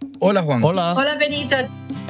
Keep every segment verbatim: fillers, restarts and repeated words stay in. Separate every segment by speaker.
Speaker 1: Hola, Juan.
Speaker 2: Hola.
Speaker 3: Hola, Benito.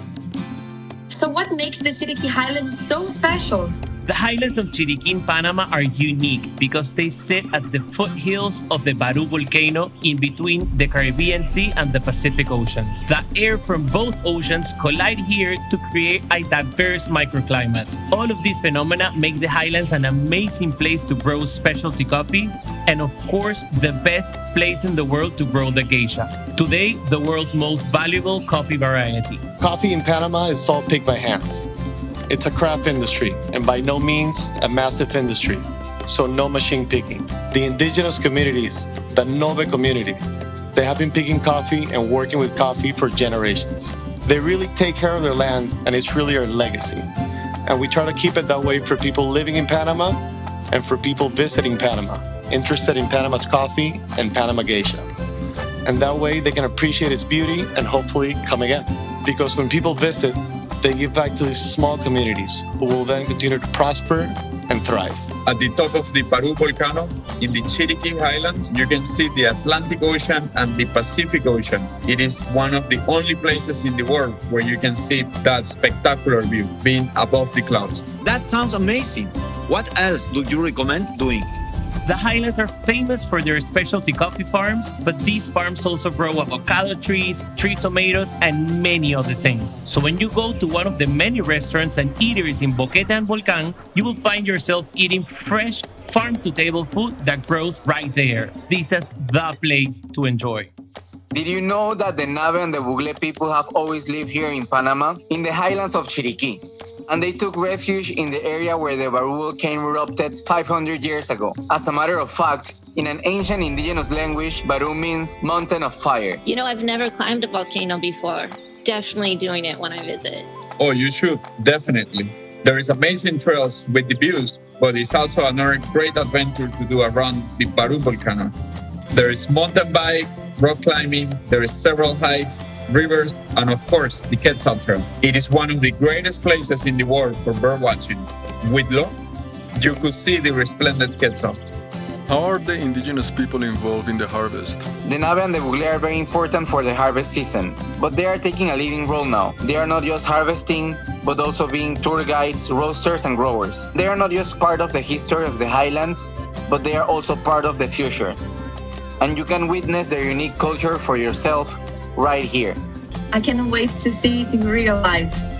Speaker 3: So what makes the Chiriquí Highlands so special?
Speaker 4: The highlands of Chiriquí in Panama are unique because they sit at the foothills of the Barú volcano in between the Caribbean Sea and the Pacific Ocean. The air from both oceans collide here to create a diverse microclimate. All of these phenomena make the highlands an amazing place to grow specialty coffee and, of course, the best place in the world to grow the geisha. Today, the world's most valuable coffee variety.
Speaker 5: Coffee in Panama is all picked by hands. It's a craft industry, and by no means a massive industry, so no machine picking. The indigenous communities, the Nove community, they have been picking coffee and working with coffee for generations. They really take care of their land, and it's really our legacy. And we try to keep it that way for people living in Panama and for people visiting Panama, interested in Panama's coffee and Panama geisha. And that way they can appreciate its beauty and hopefully come again. Because when people visit, they give back to these small communities who will then continue to prosper and thrive.
Speaker 6: At the top of the Barú volcano, in the Chiriquí Highlands, you can see the Atlantic Ocean and the Pacific Ocean. It is one of the only places in the world where you can see that spectacular view, being above the clouds.
Speaker 2: That sounds amazing. What else do you recommend doing?
Speaker 4: The highlands are famous for their specialty coffee farms, but these farms also grow avocado trees, tree tomatoes, and many other things. So when you go to one of the many restaurants and eateries in Boquete and Volcán, you will find yourself eating fresh farm-to-table food that grows right there. This is the place to enjoy.
Speaker 7: Did you know that the Nave and the Bugle people have always lived here in Panama, in the highlands of Chiriquí? And they took refuge in the area where the Barú volcano erupted five hundred years ago. As a matter of fact, in an ancient indigenous language, Barú means mountain of fire.
Speaker 8: You know, I've never climbed a volcano before. Definitely doing it when I visit.
Speaker 6: Oh, you should, definitely. There is amazing trails with the views, but it's also another great adventure to do around the Barú volcano. There is mountain bike, rock climbing, there is several hikes, rivers, and of course, the Quetzal Trail. It is one of the greatest places in the world for bird watching. With Lo, you could see the resplendent Quetzal.
Speaker 9: How are the indigenous people involved in the harvest?
Speaker 7: The Nave and the Bugle are very important for the harvest season, but they are taking a leading role now. They are not just harvesting, but also being tour guides, roasters, and growers. They are not just part of the history of the highlands, but they are also part of the future. And you can witness their unique culture for yourself right here.
Speaker 3: I can't wait to see it in real life.